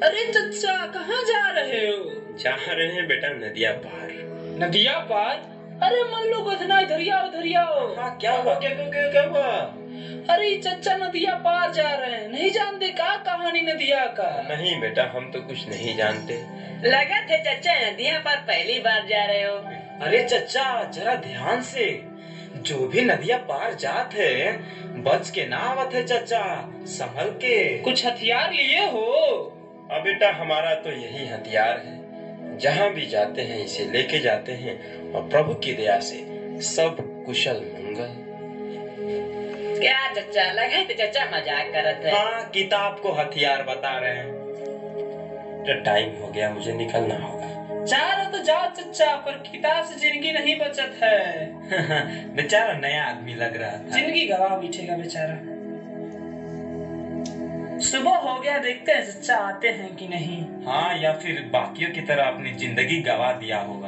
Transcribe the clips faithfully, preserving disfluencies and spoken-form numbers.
अरे चचा कहाँ जा रहे हो? जा रहे हैं बेटा नदिया पार। नदिया पार? अरे मन लो बधना, इधर आओ इधर आओ। हाँ क्या हुआ? क्या क्या क्या, क्या हुआ? अरे चचा नदिया पार जा रहे हैं, नहीं जानते का कहानी नदिया का? नहीं बेटा हम तो कुछ नहीं जानते। लगा थे चचा नदिया पार पहली बार जा रहे हो। अरे चचा जरा ध्यान से, जो भी नदिया पार जात है बच के ना आवत है चचा, संभल के। कुछ हथियार लिए हो? अब बेटा हमारा तो यही हथियार है, जहाँ भी जाते हैं इसे लेके जाते हैं और प्रभु की दया से सब कुशल मंगल। क्या चचा लगा थे चचा मजाक करत है। हाँ किताब को हथियार बता रहे हैं। तो टाइम हो गया, मुझे निकलना होगा। जा रहे तो जाओ चचा, पर किताब से जिंदगी नहीं बचत है। बेचारा नया आदमी लग रहा था। जिंदगी गवा बैठेगा बेचारा। सुबह हो गया, देखते हैं चचा आते हैं कि नहीं। हाँ या फिर बाकियों की तरह अपनी जिंदगी गवा दिया होगा।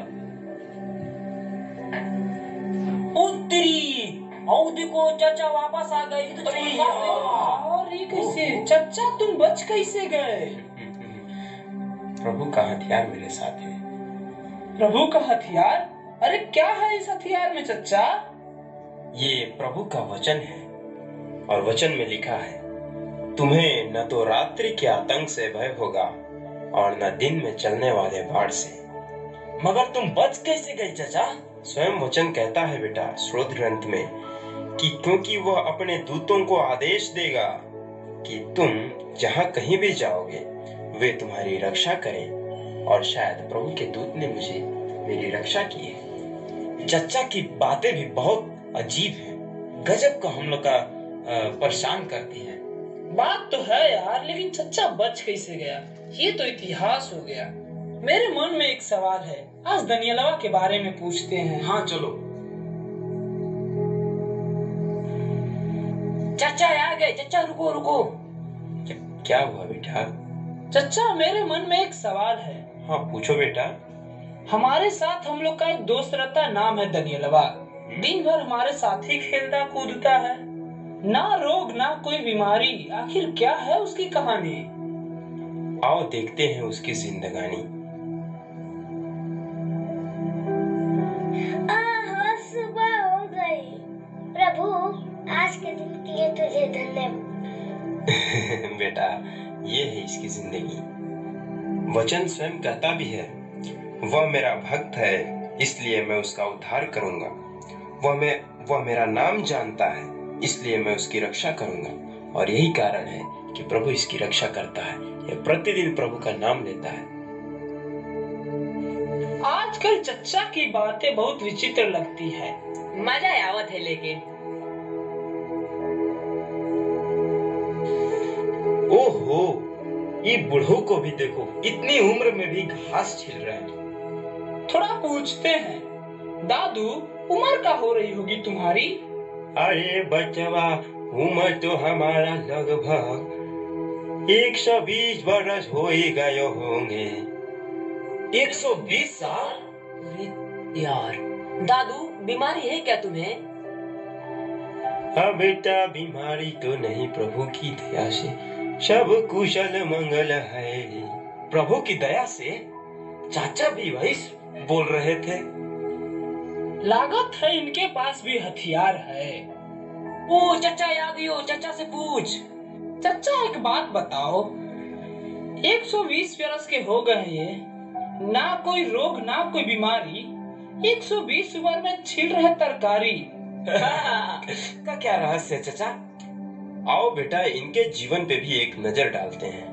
उत्तरी आओ देखो चचा वापस आ गए। तो और ये कैसे? चचा तुम बच कैसे गए? प्रभु का हथियार मेरे साथ है। प्रभु का हथियार? अरे क्या है इस हथियार में चचा? ये प्रभु का वचन है और वचन में लिखा है, तुम्हें न तो रात्रि के आतंक से भय होगा और न दिन में चलने वाले बाढ़ से। मगर तुम बच कैसे गए चचा? स्वयं वचन कहता है बेटा स्रोत ग्रंथ में कि क्योंकि वह अपने दूतों को आदेश देगा कि तुम जहाँ कहीं भी जाओगे वे तुम्हारी रक्षा करें, और शायद प्रभु के दूत ने मुझे मेरी रक्षा की है। चचा की बातें भी बहुत अजीब हैं, गजब का हम लोग का परेशान करती हैं। बात तो है यार, लेकिन चचा बच कैसे गया? ये तो इतिहास हो गया। मेरे मन में एक सवाल है, आज दनियलवा के बारे में पूछते हैं। हाँ चलो। चचा आ गए। चचा रुको रुको। क्या हुआ बेटा? चचा मेरे मन में एक सवाल है। हाँ पूछो बेटा। हमारे साथ हम लोग का एक दोस्त रहता, नाम है दनियलवा। दिन भर हमारे साथ ही खेलता कूदता है, ना रोग ना कोई बीमारी। आखिर क्या है उसकी कहानी? आओ देखते हैं उसकी जिंदगानी। आह, सुबह हो गई। प्रभु आज के दिन के लिए तुझे धन्यवाद। बेटा ये है इसकी जिंदगी। वचन स्वयं कहता भी है, वह मेरा भक्त है इसलिए मैं उसका उद्धार करूंगा। वह मैं वह मेरा नाम जानता है इसलिए मैं उसकी रक्षा करूंगा। और यही कारण है कि प्रभु इसकी रक्षा करता है, यह प्रतिदिन प्रभु का नाम लेता है। आजकल चचा की बातें बहुत विचित्र लगती है। मजा आवत है लेकिन। ओहो, ये बूढ़ों को भी देखो, इतनी उम्र में भी घास छिल रहे हैं। थोड़ा पूछते हैं, दादू उम्र का हो रही होगी तुम्हारी? अरे बचवा उम्र तो हमारा लगभग एक सौ बीस बरस हो ही गए होंगे। एक सौ बीस साल? यार दादू बीमारी है क्या तुम्हें? हाँ बेटा बीमारी तो नहीं, प्रभु की दया से सब कुशल मंगल है। प्रभु की दया से? चाचा भी वही बोल रहे थे। लागत है इनके पास भी हथियार है। ओ चचा आ गई हो, चचा से पूछ। चचा एक बात बताओ, एक सौ बीस बरस के हो गए ये, ना कोई रोग ना कोई बीमारी, एक सौ बीस उम्र में छिल रहे तरकारी। का क्या रहस्य है चचा? आओ बेटा इनके जीवन पे भी एक नजर डालते हैं।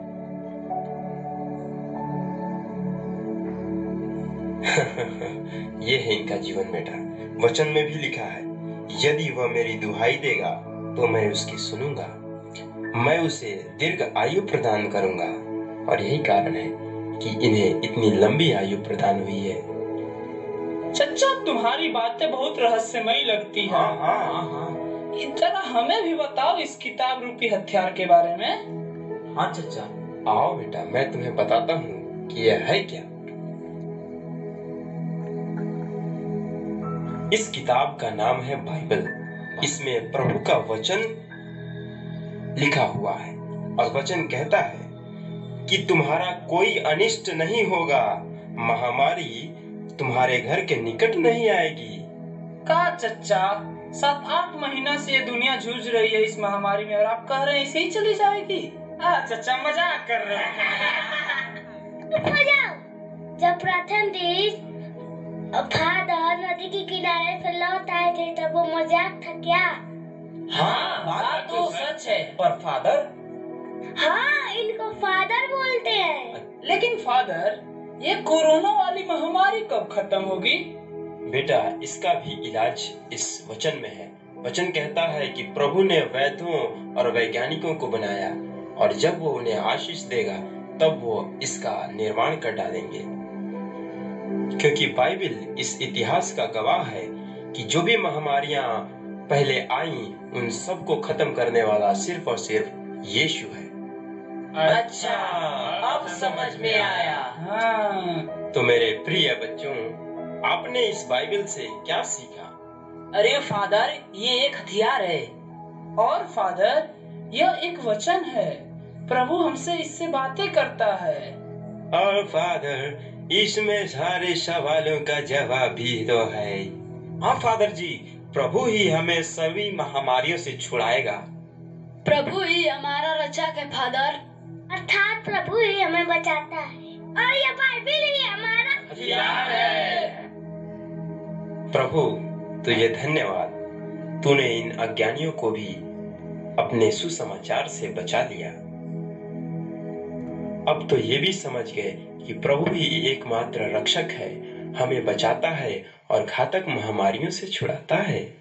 ये है इनका जीवन बेटा। वचन में भी लिखा है, यदि वह मेरी दुहाई देगा तो मैं उसकी सुनूंगा, मैं उसे दीर्घ आयु प्रदान करूंगा। और यही कारण है कि इन्हें इतनी लंबी आयु प्रदान हुई है। चचा तुम्हारी बातें बहुत रहस्यमयी लगती है। हाँ हाँ हाँ। जरा हमें भी बताओ इस किताब रूपी हथियार के बारे में। हाँ चचा। आओ बेटा मैं तुम्हें बताता हूँ कि यह है क्या। इस किताब का नाम है बाइबल। इसमें प्रभु का वचन लिखा हुआ है और वचन कहता है, कि तुम्हारा कोई अनिष्ट नहीं होगा, महामारी तुम्हारे घर के निकट नहीं आएगी। का चचा, सात आठ महीना से ये दुनिया जूझ रही है इस महामारी में और आप कह रहे हैं ऐसे ही चली जाएगी? आ चचा मजाक कर रहे हैं। चुप हो जाओ। जब प्रथम दिन फादर नदी के किनारे से लौट आए थे तब वो मजाक था क्या? हाँ, बात तो सच है। पर फादर? हाँ, इनको फादर बोलते हैं। लेकिन फादर, ये कोरोना वाली महामारी कब खत्म होगी? बेटा, इसका भी इलाज इस वचन में है। वचन कहता है कि प्रभु ने वैद्यों और वैज्ञानिकों को बनाया और जब वो उन्हें आशीष देगा तब वो इसका निर्माण कर डालेंगे। क्योंकि बाइबल इस इतिहास का गवाह है कि जो भी महामारियां पहले आई उन सब को खत्म करने वाला सिर्फ और सिर्फ यीशु है। अच्छा, अब समझ में आया। हाँ। तो मेरे प्रिय बच्चों, आपने इस बाइबल से क्या सीखा? अरे फादर, ये एक हथियार है। और फादर, यह एक वचन है। प्रभु हमसे इससे बातें करता है। और फादर, इसमें सारे सवालों का जवाब भी तो है। हाँ फादर जी, प्रभु ही हमें सभी महामारियों से छुड़ाएगा। प्रभु ही हमारा रक्षक है फादर। अर्थात प्रभु ही हमें बचाता है और ये बाइबल ही हमारा हथियार है। प्रभु तुझे धन्यवाद, तूने इन अज्ञानियों को भी अपने सुसमाचार से बचा लिया। अब तो ये भी समझ गए कि प्रभु ही एकमात्र रक्षक है, हमें बचाता है और घातक महामारियों से छुड़ाता है।